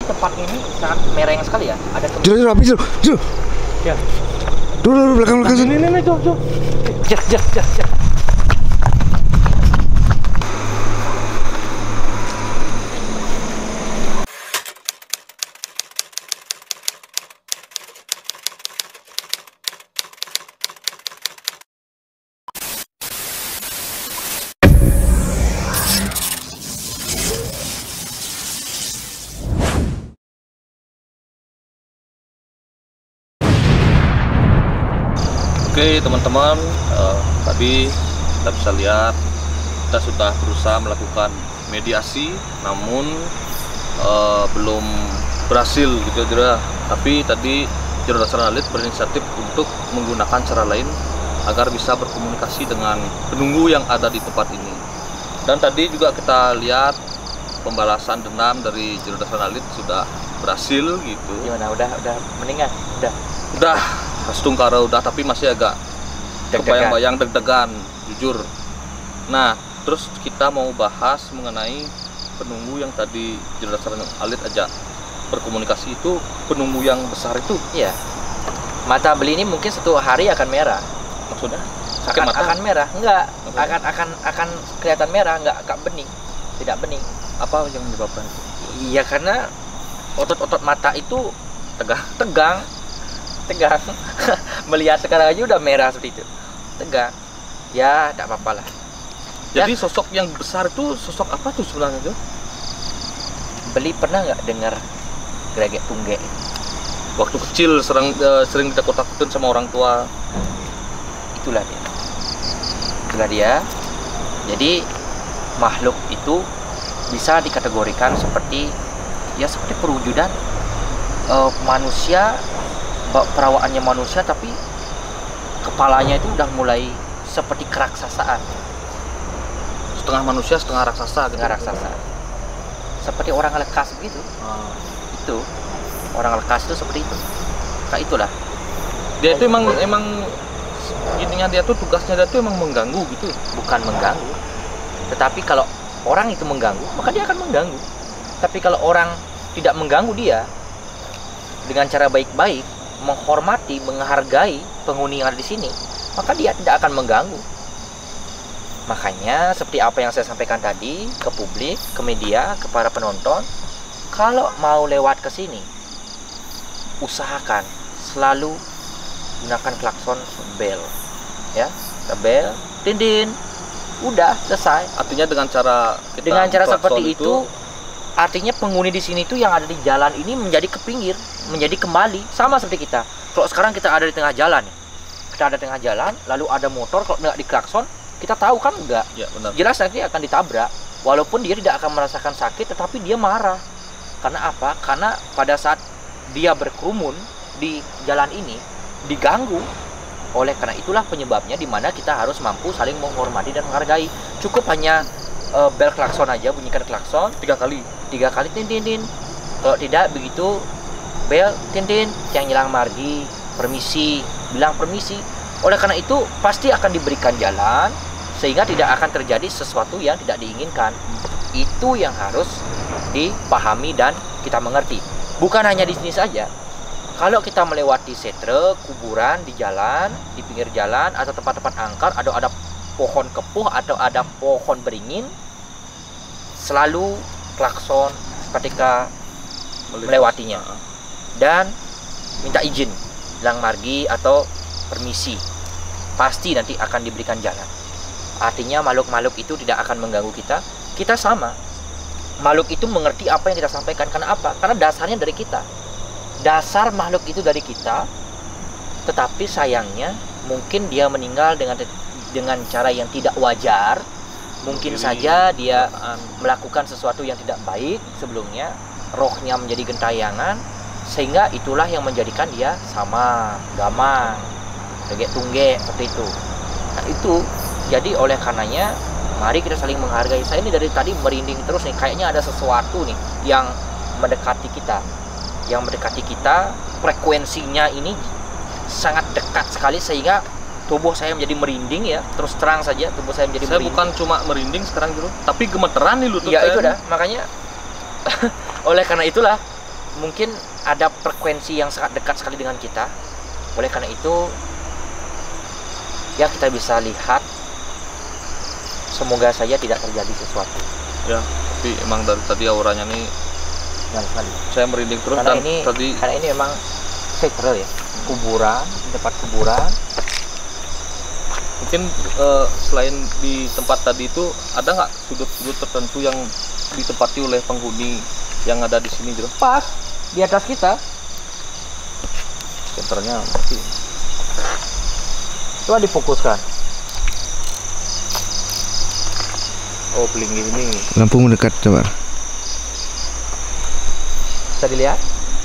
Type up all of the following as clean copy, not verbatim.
tempat ini sangat mereng sekali ya. Ada Jul, rapi Jul. Jul. Ya. Dulu belakang sini. Ini Jul. Jar. Oke teman-teman, tadi kita bisa lihat kita sudah berusaha melakukan mediasi, namun belum berhasil gitu ya. Tapi tadi Juru Dasar Alit berinisiatif untuk menggunakan cara lain agar bisa berkomunikasi dengan penunggu yang ada di tempat ini. Dan tadi juga kita lihat pembalasan dendam dari Juru Dasar Alit sudah berhasil gitu. Gimana? Udah mendingan? Udah Stungkara udah, tapi masih agak kebayang-bayang deg-degan jujur. Nah, terus kita mau bahas mengenai penunggu yang tadi Juru Dasar Alit ajak berkomunikasi itu, penunggu yang besar itu. Iya. Mata beli ini mungkin satu hari akan merah. Maksudnya? Akan merah? Enggak. Akan kelihatan merah, enggak bening. Tidak bening. Apa yang menyebabkan? Iya, karena otot-otot mata itu tegang. Melihat sekarang aja udah merah seperti itu, tegang. Ya tidak apa-apa lah. Jadi sosok yang besar itu sosok apa tuh sebenarnya tuh? Beli pernah nggak dengar Gregek Tungge? Waktu kecil sering ditakut-takutin sama orang tua. Itulah dia. Jadi makhluk itu bisa dikategorikan seperti perwujudan manusia, perawaannya manusia, tapi kepalanya itu udah mulai seperti keraksasaan. Setengah manusia, setengah raksasa. Seperti orang lekas begitu. Itu orang lekas itu seperti itu. Kayak itulah. Dia itu emang ininya dia tuh, tugasnya dia tuh emang mengganggu gitu. Bukan mengganggu. Tetapi kalau orang itu mengganggu, maka dia akan mengganggu. Tapi kalau orang tidak mengganggu dia dengan cara baik-baik, menghormati, menghargai penghuni yang ada di sini, maka dia tidak akan mengganggu. Makanya seperti apa yang saya sampaikan tadi ke publik, ke media, ke para penonton, kalau mau lewat ke sini, usahakan selalu gunakan klakson bel, ya, bel, din, udah selesai. Artinya dengan cara seperti itu, artinya penghuni di sini tuh yang ada di jalan ini menjadi ke pinggir, menjadi kembali sama seperti kita. Kalau sekarang kita ada di tengah jalan, lalu ada motor, kalau nggak diklakson, kita tahu kan enggak? Ya, benar. Jelas nanti akan ditabrak. Walaupun dia tidak akan merasakan sakit, tetapi dia marah. Karena apa? Karena pada saat dia berkerumun di jalan ini, diganggu. Oleh karena itulah penyebabnya di mana kita harus mampu saling menghormati dan menghargai. Cukup hanya bel klakson aja, bunyikan klakson 3 kali, tin. Kalau tidak begitu, bel tin, yang hilang margi, permisi, bilang permisi. Oleh karena itu pasti akan diberikan jalan sehingga tidak akan terjadi sesuatu yang tidak diinginkan. Itu yang harus dipahami dan kita mengerti. Bukan hanya di sini saja. Kalau kita melewati setre, kuburan di jalan, di pinggir jalan, atau tempat-tempat angker, atau ada pohon kepuh, atau ada pohon beringin, selalu klakson ketika melewatinya. Dan minta izin, bilang margi atau permisi. Pasti nanti akan diberikan jalan. Artinya makhluk-makhluk itu tidak akan mengganggu kita. Kita sama. Makhluk itu mengerti apa yang kita sampaikan. Karena apa? Karena dasarnya dari kita. Dasar makhluk itu dari kita. Tetapi sayangnya mungkin dia meninggal dengan cara yang tidak wajar. Mungkin saja dia melakukan sesuatu yang tidak baik sebelumnya. Rohnya menjadi gentayangan. Sehingga itulah yang menjadikan dia sama, gamang, Gregek Tungge, seperti itu. Nah itu, jadi oleh karenanya mari kita saling menghargai. Saya ini dari tadi merinding terus nih, kayaknya ada sesuatu nih yang mendekati kita. Frekuensinya ini sangat dekat sekali sehingga tubuh saya menjadi merinding ya. Terus terang saja tubuh saya menjadi merinding. Bukan cuma merinding sekarang dulu, tapi gemeteran nih lutut ya, saya. Itu dah, makanya oleh karena itulah mungkin ada frekuensi yang sangat dekat sekali dengan kita. Oleh karena itu ya kita bisa lihat, semoga saja tidak terjadi sesuatu. Ya, tapi emang dari tadi auranya nih Jangan sekali. saya merinding terus. Karena Dan ini tadi karena ini memang sekre ya, kuburan, tempat kuburan. mungkin selain di tempat tadi itu ada nggak sudut-sudut tertentu yang ditempati oleh penghuni yang ada di sini, Bro? Pas di atas kita. Senternya mati. Coba difokuskan. Oh, pelinggih ini. Lampu mendekat coba. Bisa dilihat?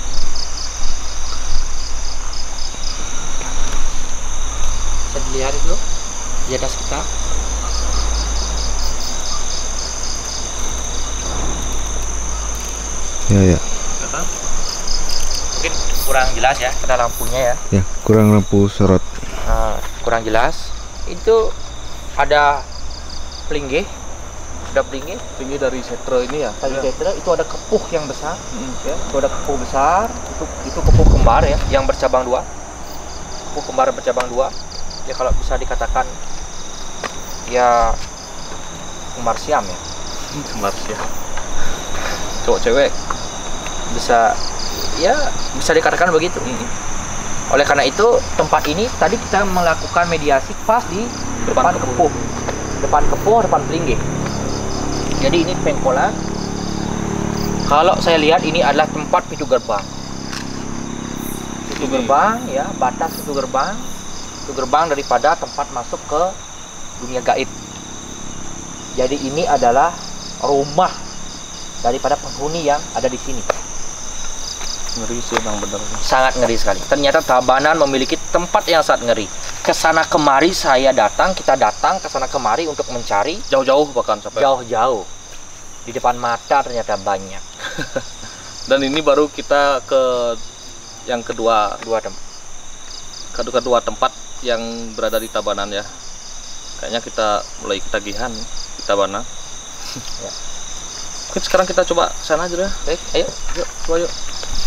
Bisa dilihat itu di atas kita. Ya. Mungkin kurang jelas ya karena lampunya ya. Ya, kurang lampu sorot. Kurang jelas. Itu ada pelinggih. Ada pelinggih. Tinggi dari setre ini ya. Tadi Ya. saya kira itu ada kepuh yang besar. Ya, itu ada kepuh besar. Itu kepuh kembar ya, yang bercabang dua. Kepuh kembar bercabang dua. Ya kalau bisa dikatakan ya kembar siam ya. Kembar siam. Cowok cewek. Bisa dikatakan begitu. Oleh karena itu tempat ini tadi kita melakukan mediasi pas di depan kepuh, depan pelinggih. Jadi ini pengkolan. Kalau saya lihat ini adalah tempat pintu gerbang. Pintu gerbang ya, batas pintu gerbang daripada tempat masuk ke dunia gaib. Jadi ini adalah rumah daripada penghuni yang ada di sini. Ngeri sih emang bener. Sangat ngeri sekali. Ternyata Tabanan memiliki tempat yang sangat ngeri. Kesana kemari kita datang kesana kemari untuk mencari Jauh-jauh bahkan sampai. jauh-jauh. Di depan mata ternyata banyak. Dan ini baru kita ke yang kedua tempat yang berada di Tabanan ya. Kayaknya kita mulai ketagihan di Tabanan. Ya. Mungkin sekarang kita coba sana aja deh. Baik, ayo. Yuk, coba yuk.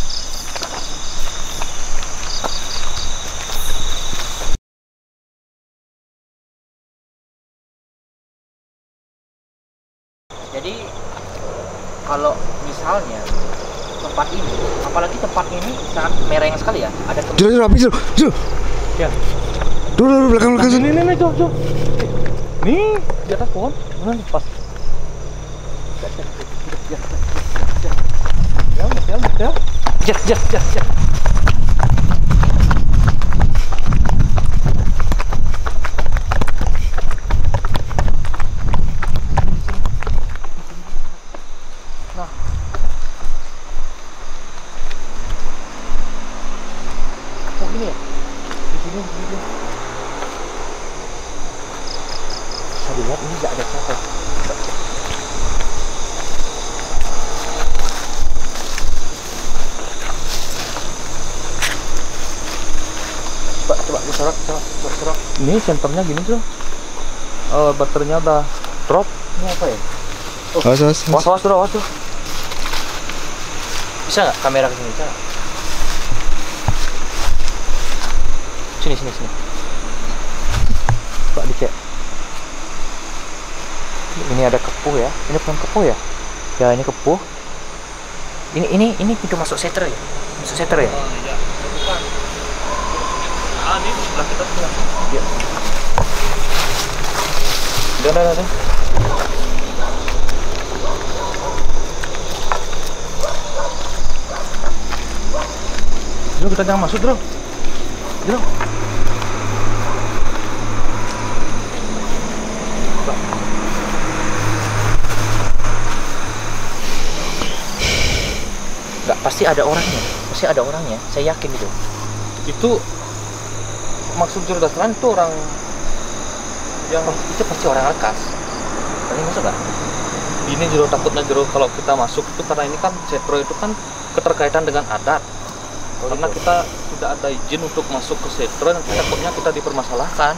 Jadi kalau misalnya tempat ini, apalagi tempat ini sangat mereng sekali ya. Ada Jul, api Jul. Ya. Dulu belakang sini. Nih, Jom. Nih, di atas pohon. Mana nih? Pas. Ya. Ya. Nah. Oh ini ya? Di sini. Bisa dilihat ini nggak ada siapa. Coba disorot. Ini senternya gini tuh. Baterainya udah drop. Ini apa ya? Awas. Awas tuh. Bisa nggak kamera ke sini? Bisa nggak? Sini. Coba dicek. Ini ada kepuh ya. Ini bukan kepuh ya? Ya ini kepuh. Ini pintu masuk setre ya? Masuk setre ya? Oh iya, bukan. Ini sebelah kita tuh. Iya. Udah. Yuk kita jangan masuk, Bro. Yuk. Nggak, pasti ada orangnya. Saya yakin itu. Itu maksud Jurdasran itu orang yang Itu pasti orang Alkas. Ini masuk nggak? ini Jero, takutnya Jero kalau kita masuk itu karena ini kan setro itu kan keterkaitan dengan adat. Karena betul. kita tidak ada izin untuk masuk ke setro, nanti takutnya kita dipermasalahkan.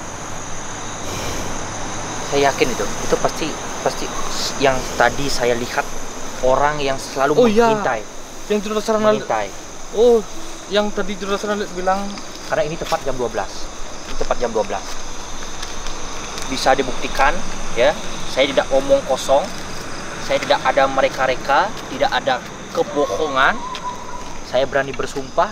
Saya yakin itu pasti yang tadi saya lihat orang yang selalu Oh, iya. mengintai. Yang Juru Sarana mengintai. Oh, yang tadi Juru Sarana bilang Karena ini tepat jam 12. Ini tepat jam 12. Bisa dibuktikan ya. Saya tidak omong kosong. Saya tidak ada mereka-reka, tidak ada kebohongan. Saya berani bersumpah.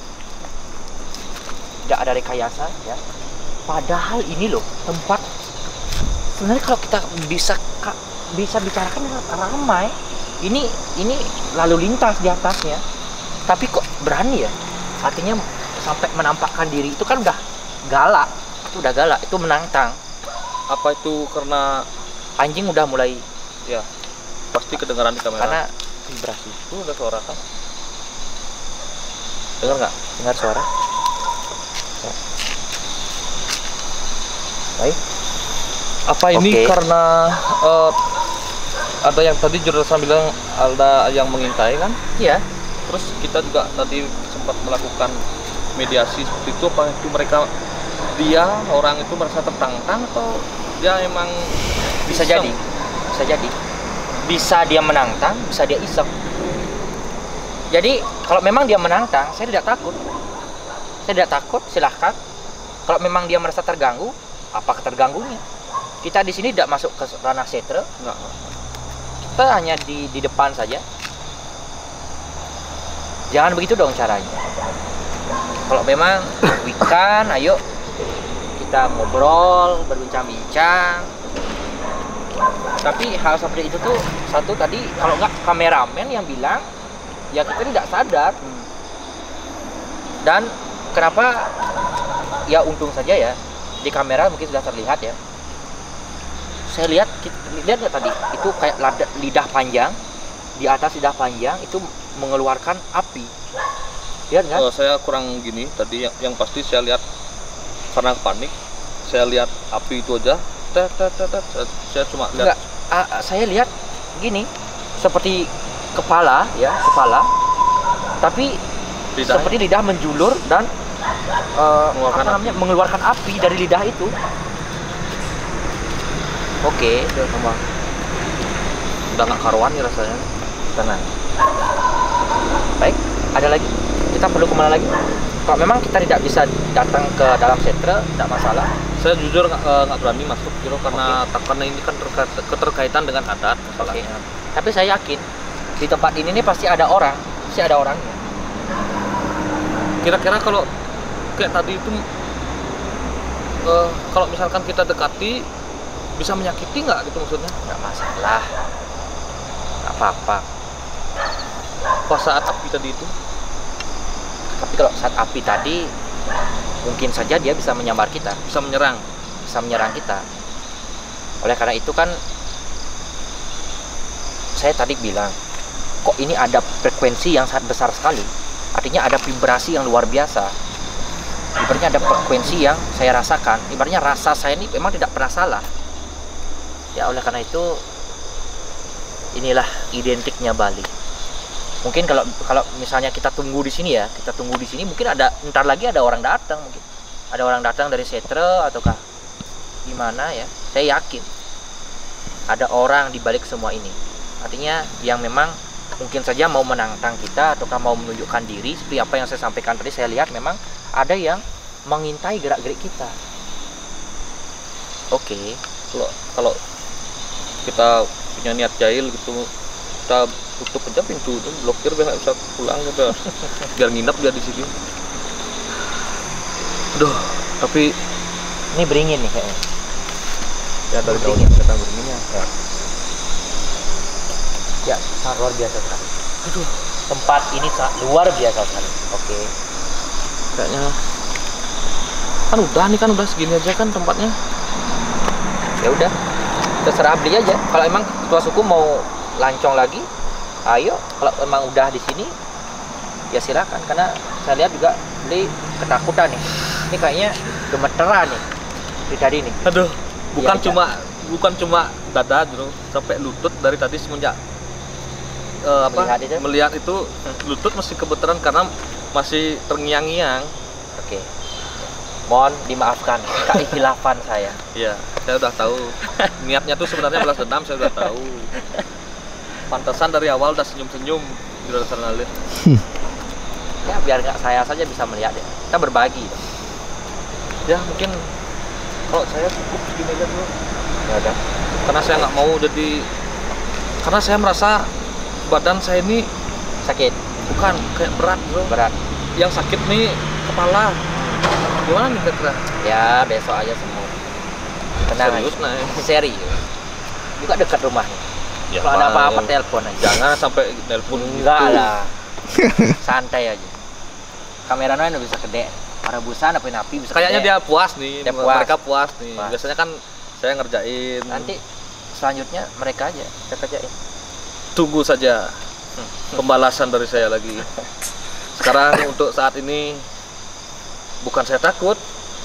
Tidak ada rekayasa ya. Padahal ini loh tempat sebenarnya kalau kita bisa bicarakan ramai. Ini lalu lintas di atasnya. Tapi kok berani ya? Artinya sampai menampakkan diri itu kan udah galak. Itu udah galak, itu menantang. apa itu karena Anjing udah mulai ya pasti kedengaran di kamera. karena vibrasi. Itu ada suara kan? Dengar nggak? Dengar suara? Ya. Baik. Apa ini Oke. karena ada yang tadi jurusan bilang ada yang mengintai kan? Iya. Terus kita juga tadi sempat melakukan mediasi seperti itu. Apa itu mereka orang itu merasa tertantang atau dia emang Bisa iseng? jadi. Bisa jadi. Bisa dia menantang, bisa dia iseng. Jadi kalau memang dia menantang, saya tidak takut. Saya tidak takut, silahkan. Kalau memang dia merasa terganggu, apa keterganggunya? Kita di sini tidak masuk ke ranah setre, Enggak. kita hanya di depan saja. Jangan begitu dong caranya. Kalau memang weekend, ayo kita ngobrol, berbincang-bincang. Tapi hal seperti itu tuh satu tadi kalau nggak kameramen yang bilang, ya kita tidak sadar. Dan kenapa? Ya untung saja ya di kamera mungkin sudah terlihat ya. Saya lihat nggak tadi itu kayak lidah panjang, di atas lidah panjang itu mengeluarkan api. Lihat nggak? Saya kurang gini tadi yang pasti saya lihat karena panik. Saya lihat api itu aja. Saya cuma lihat. Enggak, saya lihat gini seperti kepala ya, kepala. Tapi Lidah. seperti lidah menjulur dan mengeluarkan api dari lidah itu. Oke, Udah nggak karuan nih rasanya. tenang. Baik, ada lagi? Kita perlu kemana lagi? Kalau memang kita tidak bisa datang ke dalam setre, tidak masalah. Saya jujur nggak berani masuk gitu karena karena ini kan keterkaitan dengan adat masalahnya. Tapi saya yakin di tempat ini nih pasti ada orang, pasti ada orangnya. Kira-kira kalau kayak tadi itu kalau misalkan kita dekati bisa menyakiti nggak gitu maksudnya? Nggak masalah, nggak apa-apa. Pas saat api tadi itu Tapi kalau saat api tadi, mungkin saja dia bisa menyambar kita, bisa menyerang. bisa menyerang kita. Oleh karena itu kan, saya tadi bilang, kok ini ada frekuensi yang sangat besar sekali. Artinya ada vibrasi yang luar biasa. Ibaratnya ada frekuensi yang saya rasakan. Ibaratnya rasa saya ini memang tidak pernah salah. Ya oleh karena itu, inilah identiknya Bali. Mungkin kalau misalnya kita tunggu di sini ya, mungkin ntar lagi ada orang datang, mungkin ada orang datang dari setre ataukah gimana ya. Saya yakin ada orang di balik semua ini. Artinya yang memang mungkin saja mau menantang kita ataukah mau menunjukkan diri seperti apa yang saya sampaikan tadi. Saya lihat memang ada yang mengintai gerak-gerik kita. Oke. Kalau kita punya niat jahil gitu, kita tutup aja pintu itu, blokir biar nggak bisa pulang gitu, biar nginep dia di sini. Aduh, tapi Ini beringin nih kayaknya. ya dari Beringin. daunnya kata beringinnya. Ya, sangat luar biasa sekali. Aduh, tempat ini sangat luar biasa sekali. Oke. Kayaknya kan udah segini aja kan tempatnya. Ya udah, terserah beli aja. Kalau emang ketua suku mau lancong lagi, ayo. Kalau emang udah di sini, ya silakan. Karena saya lihat juga beli ketakutan nih. Ini kayaknya gemeteran nih dari tadi nih. Aduh, bukan Iya, bukan cuma dada bro, sampai lutut dari tadi semenjak melihat itu lutut masih kebetulan karena masih terngiang-ngiang. Oke. Mohon dimaafkan kekhilafan saya. Iya, saya udah tahu niatnya tuh sebenarnya balas dendam, saya udah tahu. Pantesan dari awal udah senyum-senyum. Juragan Sarnalin. Ya biar nggak saya saja bisa melihat ya. Kita berbagi. Ya mungkin kalau saya cukup segini aja dulu. Ya udah. Karena saya nggak mau jadi, karena saya merasa badan saya ini Sakit, bukan kayak berat bro. berat. Yang sakit nih kepala. Gimana nih kira-kira? Ya besok aja semua. Tenang Serius aja. nah. Serius. Juga dekat rumahnya. Ya, Kalau ada Bang. apa-apa telepon aja. Jangan sampai telepon Enggak gitu. lah. Santai aja. Kameranya udah bisa gede. Para busan api bisa Kayaknya gede. dia puas nih. Dia puas. Mereka puas nih. Puas. Biasanya kan saya ngerjain. Nanti selanjutnya mereka aja kita kerjain. Tunggu saja pembalasan dari saya lagi. Sekarang untuk saat ini bukan saya takut,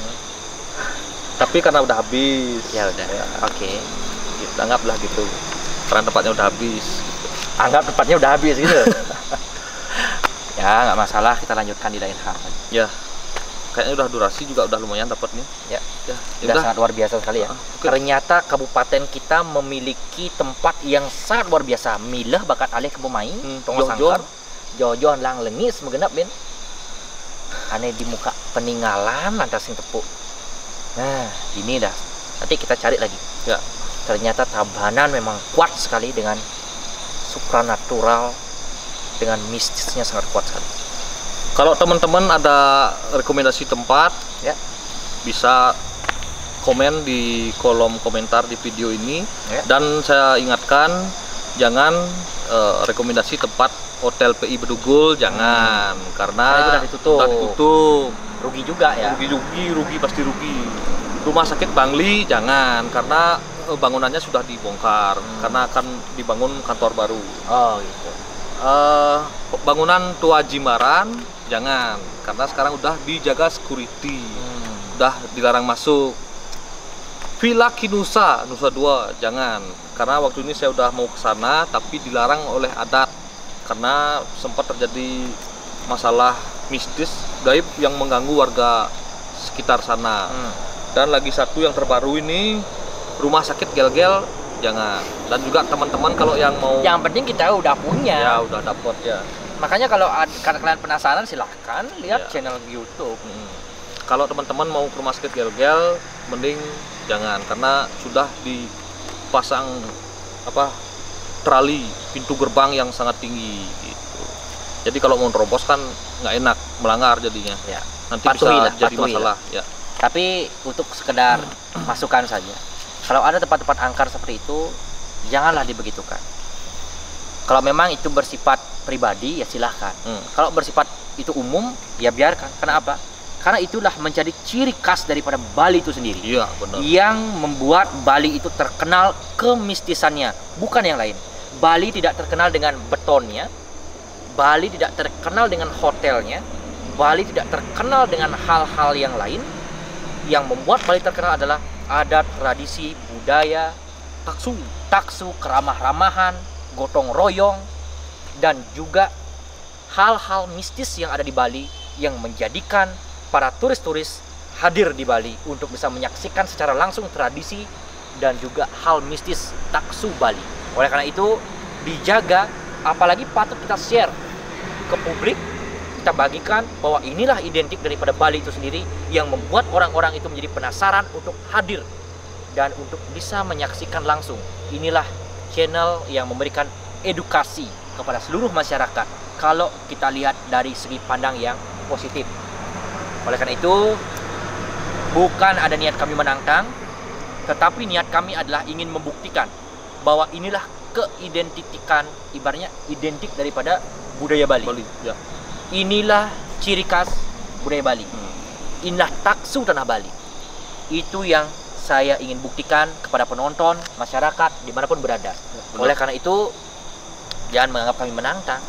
tapi karena udah habis. Ya udah. Oke. Kita anggaplah gitu. Karena tempatnya udah habis. Anggap tempatnya udah habis gitu. Ya nggak masalah, kita lanjutkan di lain hal. Ya, kayaknya udah durasi juga udah lumayan dapat nih. Ya. Ya, Sudah sangat luar biasa sekali ya. Oke. Ternyata kabupaten kita memiliki tempat yang sangat luar biasa. Milah bakat alih ke pemain, tongo Joh-joh. sangkar, jojo lang lengis mengenap ben. Aneh di muka peninggalan lantas sing tepuk. Nah, ini dah. Nanti kita cari lagi. Ya. Ternyata Tabanan memang kuat sekali dengan supranatural, dengan mistisnya sangat kuat sekali. Kalau teman-teman ada rekomendasi tempat, Ya. bisa komen di kolom komentar di video ini. Ya. Dan saya ingatkan, jangan rekomendasi tempat Hotel PI Bedugul, jangan, karena Karena itu udah ditutup. udah ditutup. Rugi juga ya. Rugi pasti rugi. Rumah sakit Bangli jangan, karena bangunannya sudah dibongkar, karena akan dibangun kantor baru. Oh gitu. Bangunan Tua Jimbaran jangan, karena sekarang udah dijaga security, udah dilarang masuk. Villa Kinusa Nusa Dua jangan, karena waktu ini saya udah mau ke sana tapi dilarang oleh adat karena sempat terjadi masalah mistis gaib yang mengganggu warga sekitar sana. Dan lagi satu yang terbaru ini Rumah Sakit Gel-Gel jangan. Dan juga teman-teman kalau yang mau, Yang penting kita udah punya. ya udah dapet ya. Makanya kalau kalian penasaran silahkan lihat Ya. channel YouTube. Kalau teman-teman mau ke Rumah Sakit Gel-Gel, mending jangan, karena sudah dipasang trali pintu gerbang yang sangat tinggi gitu. Jadi kalau mau nerobos kan nggak enak, melanggar jadinya. Ya. Nanti Patuhilah, bisa jadi patuhilah. masalah ya. Tapi untuk sekedar masukan saja. Kalau ada tempat-tempat angker seperti itu, janganlah dibegitukan. Kalau memang itu bersifat pribadi, ya silahkan. Kalau bersifat itu umum, ya biarkan. Kenapa? Karena itulah menjadi ciri khas daripada Bali itu sendiri. Iya benar. Yang membuat Bali itu terkenal kemistisannya, bukan yang lain. Bali tidak terkenal dengan betonnya, Bali tidak terkenal dengan hotelnya, Bali tidak terkenal dengan hal-hal yang lain. Yang membuat Bali terkenal adalah adat, tradisi, budaya, taksu, keramah-ramahan, gotong royong, dan juga hal-hal mistis yang ada di Bali yang menjadikan para turis-turis hadir di Bali untuk bisa menyaksikan secara langsung tradisi dan juga hal mistis taksu Bali. Oleh karena itu dijaga, apalagi patut kita share ke publik, kita bagikan bahwa inilah identik daripada Bali itu sendiri yang membuat orang-orang itu menjadi penasaran untuk hadir dan untuk bisa menyaksikan langsung. Inilah channel yang memberikan edukasi kepada seluruh masyarakat kalau kita lihat dari segi pandang yang positif. Oleh karena itu, bukan ada niat kami menantang, tetapi niat kami adalah ingin membuktikan bahwa inilah keidentikan, ibaratnya identik daripada budaya Bali. Ya. Inilah ciri khas budaya Bali. Inilah taksu tanah Bali. Itu yang saya ingin buktikan kepada penonton, masyarakat, dimanapun berada. Benar. Oleh karena itu, jangan menganggap kami menantang.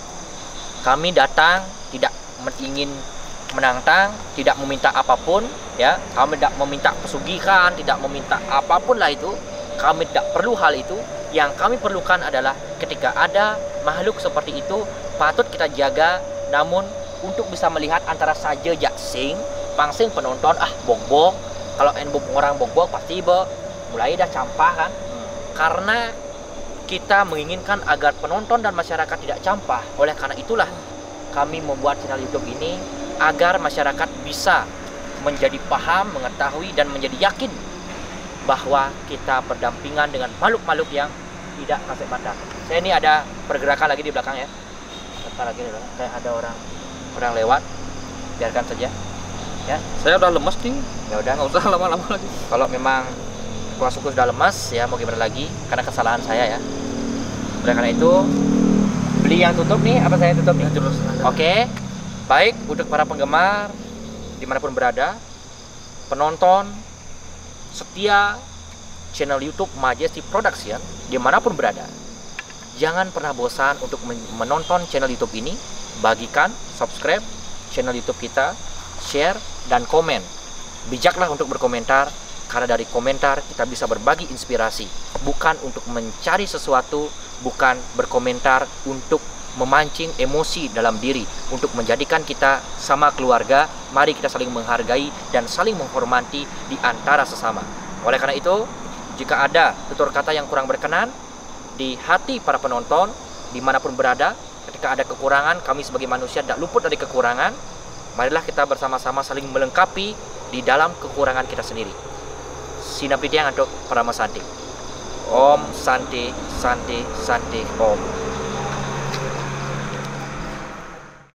Kami datang tidak ingin menantang, tidak meminta apapun, ya. Kami tidak meminta pesugihan, tidak meminta apapun lah itu. Kami tidak perlu hal itu. Yang kami perlukan adalah ketika ada makhluk seperti itu, patut kita jaga. Namun untuk bisa melihat antara saja jaksing, pangsing penonton bongbong. Kalau orang bongbong pasti mulai dah campah kan. Karena kita menginginkan agar penonton dan masyarakat tidak campak. Oleh karena itulah kami membuat channel YouTube ini agar masyarakat bisa menjadi paham, mengetahui, dan menjadi yakin bahwa kita berdampingan dengan makhluk-makhluk yang tidak kasat mata. Saya ini ada pergerakan lagi di belakang ya. Sebentar lagi kayak ada orang lewat. Biarkan saja. Ya. Saya udah lemes nih. Ya udah, Nggak usah lama-lama lagi. kalau memang kurang suku sudah lemas ya, mau gimana lagi, karena kesalahan saya ya. Oleh karena itu beli yang tutup nih, apa saya tutup nih? Oke. Baik, untuk para penggemar dimanapun berada, penonton setia channel YouTube Majesty Production dimanapun berada, jangan pernah bosan untuk menonton channel YouTube ini. Bagikan, subscribe channel YouTube kita, share, dan komen. Bijaklah untuk berkomentar, karena dari komentar kita bisa berbagi inspirasi, bukan untuk mencari sesuatu, bukan berkomentar untuk memancing emosi dalam diri, untuk menjadikan kita sama keluarga. Mari kita saling menghargai dan saling menghormati di antara sesama. Oleh karena itu, jika ada tutur kata yang kurang berkenan di hati para penonton dimanapun berada, ketika ada kekurangan, kami sebagai manusia tidak luput dari kekurangan. Marilah kita bersama-sama saling melengkapi di dalam kekurangan kita sendiri. Sinapitiang untuk Parama Santi. Om Santi Santi Santi Om.